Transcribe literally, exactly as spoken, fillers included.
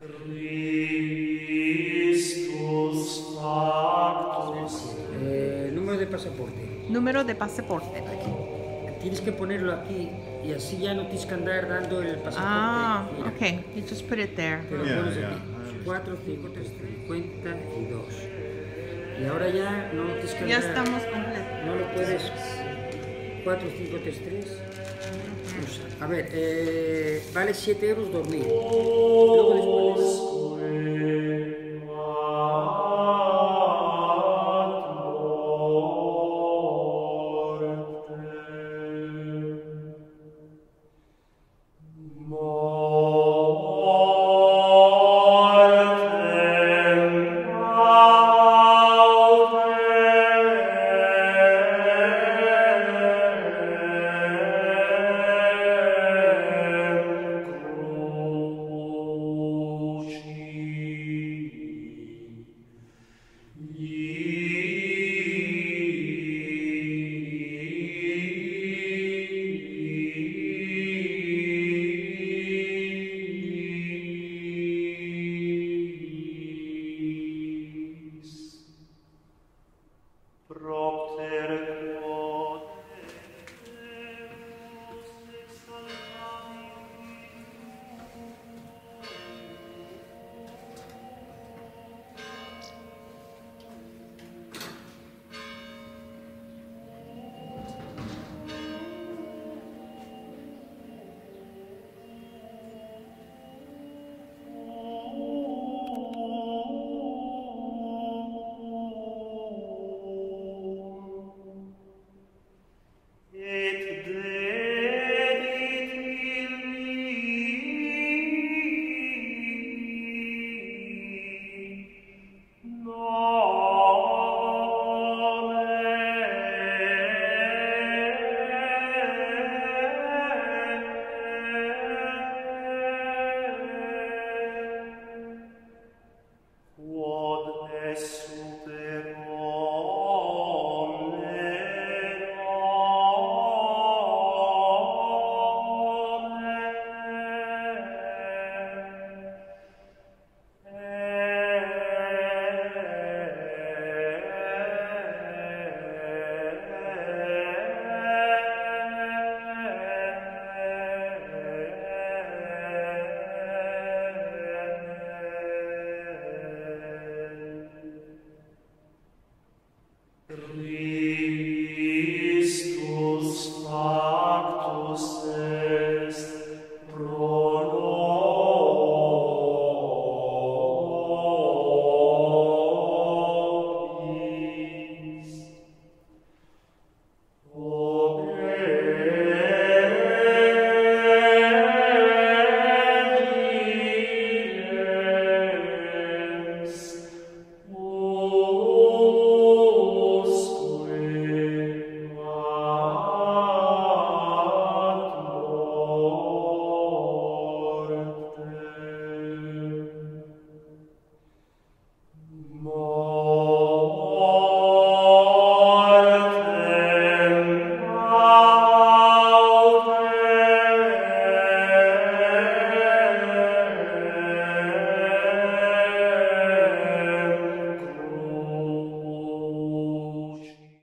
Eh, número de pasaporte. Número de pasaporte. Tienes que ponerlo aquí y así ya no tienes que andar dando el pasaporte. Ah, Mira, okay. You just put it there. te lo Yeah, pones yeah, aquí. I understand. cuatro, cinco, tres, cincuenta y dos. Y ahora ya no tienes que Ya andar. estamos completos. No lo puedes. cuatro, cinco, tres, tres. A ver, eh, vale siete euros dormir.